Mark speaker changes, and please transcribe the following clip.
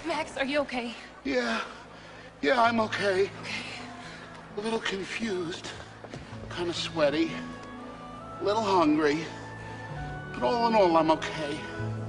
Speaker 1: Max, are you okay?
Speaker 2: Yeah, I'm okay. A little confused, kind of sweaty, a little hungry, but all in all, I'm okay.